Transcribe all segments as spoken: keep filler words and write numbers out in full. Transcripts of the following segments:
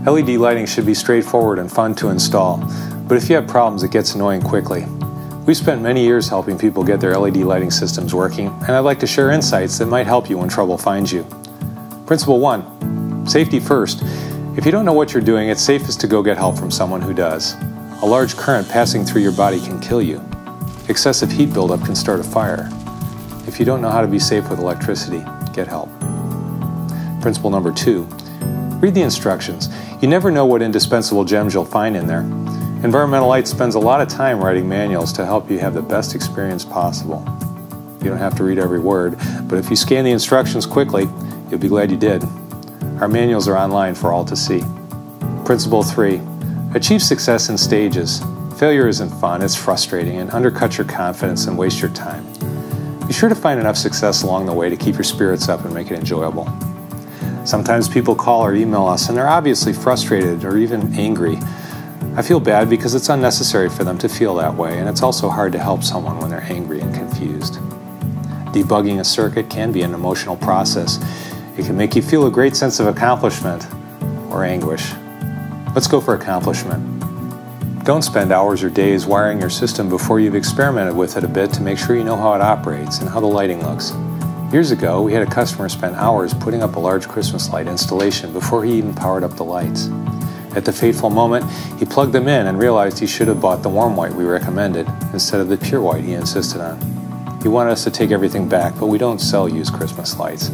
L E D lighting should be straightforward and fun to install, but if you have problems, it gets annoying quickly. We've spent many years helping people get their L E D lighting systems working, and I'd like to share insights that might help you when trouble finds you. Principle one, safety first. If you don't know what you're doing, it's safest to go get help from someone who does. A large current passing through your body can kill you. Excessive heat buildup can start a fire. If you don't know how to be safe with electricity, get help. Principle number two, read the instructions. You never know what indispensable gems you'll find in there. Environmental Light spends a lot of time writing manuals to help you have the best experience possible. You don't have to read every word, but if you scan the instructions quickly, you'll be glad you did. Our manuals are online for all to see. Principle three, achieve success in stages. Failure isn't fun, it's frustrating, and undercuts your confidence and wastes your time. Be sure to find enough success along the way to keep your spirits up and make it enjoyable. Sometimes people call or email us and they're obviously frustrated or even angry. I feel bad because it's unnecessary for them to feel that way, and it's also hard to help someone when they're angry and confused. Debugging a circuit can be an emotional process. It can make you feel a great sense of accomplishment or anguish. Let's go for accomplishment. Don't spend hours or days wiring your system before you've experimented with it a bit to make sure you know how it operates and how the lighting looks. Years ago, we had a customer spend hours putting up a large Christmas light installation before he even powered up the lights. At the fateful moment, he plugged them in and realized he should have bought the warm white we recommended instead of the pure white he insisted on. He wanted us to take everything back, but we don't sell used Christmas lights.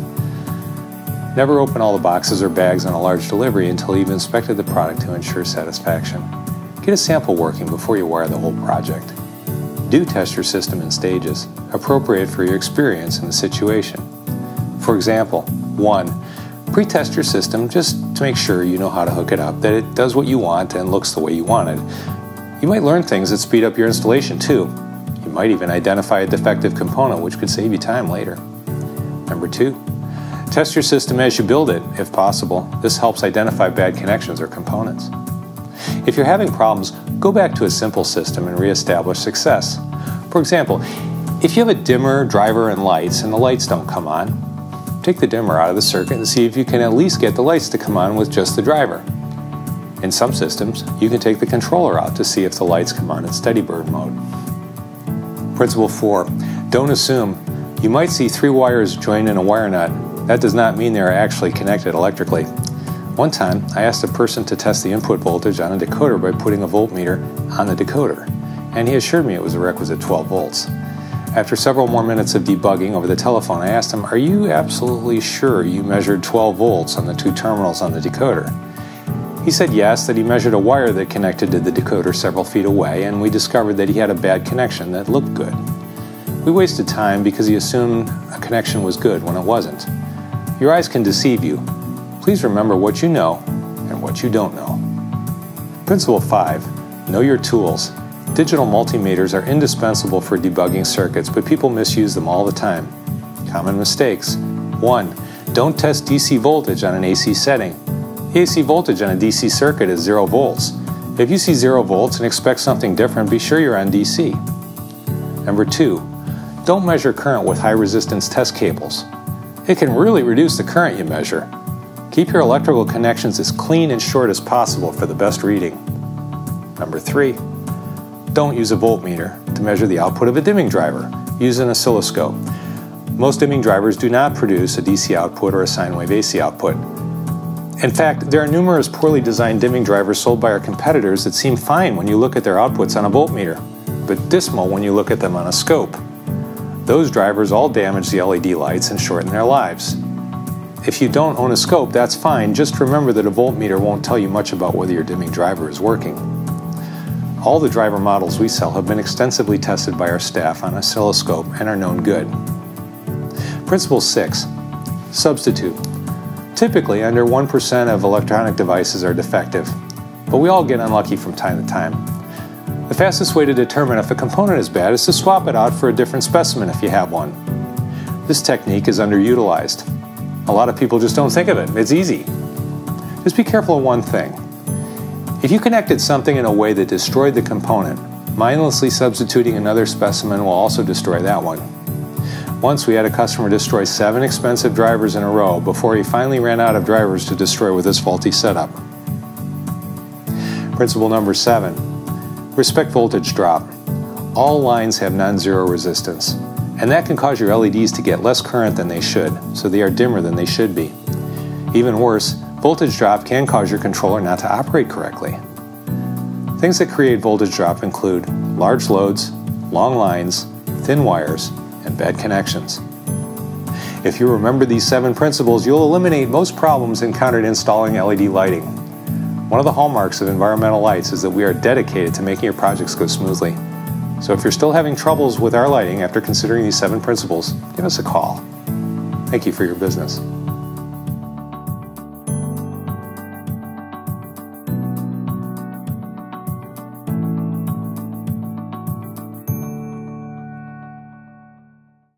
Never open all the boxes or bags on a large delivery until you've inspected the product to ensure satisfaction. Get a sample working before you wire the whole project. Do test your system in stages, appropriate for your experience in the situation. For example, one, pre-test your system just to make sure you know how to hook it up, that it does what you want and looks the way you want it. You might learn things that speed up your installation too. You might even identify a defective component which could save you time later. Number two, test your system as you build it, if possible. This helps identify bad connections or components. If you're having problems, go back to a simple system and reestablish success. For example, if you have a dimmer, driver, and lights and the lights don't come on, take the dimmer out of the circuit and see if you can at least get the lights to come on with just the driver. In some systems, you can take the controller out to see if the lights come on in steady bird mode. Principle four, don't assume. You might see three wires joined in a wire nut. That does not mean they are actually connected electrically. One time, I asked a person to test the input voltage on a decoder by putting a voltmeter on the decoder, and he assured me it was a requisite twelve volts. After several more minutes of debugging over the telephone, I asked him, "Are you absolutely sure you measured twelve volts on the two terminals on the decoder?" He said yes, that he measured a wire that connected to the decoder several feet away, and we discovered that he had a bad connection that looked good. We wasted time because he assumed a connection was good when it wasn't. Your eyes can deceive you. Please remember what you know and what you don't know. Principle five, know your tools. Digital multimeters are indispensable for debugging circuits, but people misuse them all the time. Common mistakes. One, don't test D C voltage on an A C setting. A C voltage on a D C circuit is zero volts. If you see zero volts and expect something different, be sure you're on D C. Number two, don't measure current with high resistance test cables. It can really reduce the current you measure. Keep your electrical connections as clean and short as possible for the best reading. Number three, don't use a voltmeter to measure the output of a dimming driver. Use an oscilloscope. Most dimming drivers do not produce a D C output or a sine wave A C output. In fact, there are numerous poorly designed dimming drivers sold by our competitors that seem fine when you look at their outputs on a voltmeter, but dismal when you look at them on a scope. Those drivers all damage the L E D lights and shorten their lives. If you don't own a scope, that's fine. Just remember that a voltmeter won't tell you much about whether your dimming driver is working. All the driver models we sell have been extensively tested by our staff on oscilloscope and are known good. Principle six, substitute. Typically, under one percent of electronic devices are defective, but we all get unlucky from time to time. The fastest way to determine if a component is bad is to swap it out for a different specimen if you have one. This technique is underutilized. A lot of people just don't think of it. It's easy. Just be careful of one thing. If you connected something in a way that destroyed the component, mindlessly substituting another specimen will also destroy that one. Once we had a customer destroy seven expensive drivers in a row before he finally ran out of drivers to destroy with his faulty setup. Principle number seven, respect voltage drop. All lines have non-zero resistance, and that can cause your L E Ds to get less current than they should, so they are dimmer than they should be. Even worse, voltage drop can cause your controller not to operate correctly. Things that create voltage drop include large loads, long lines, thin wires, and bad connections. If you remember these seven principles, you'll eliminate most problems encountered installing L E D lighting. One of the hallmarks of environmental lights is that we are dedicated to making your projects go smoothly. So if you're still having troubles with our lighting after considering these seven principles, give us a call. Thank you for your business.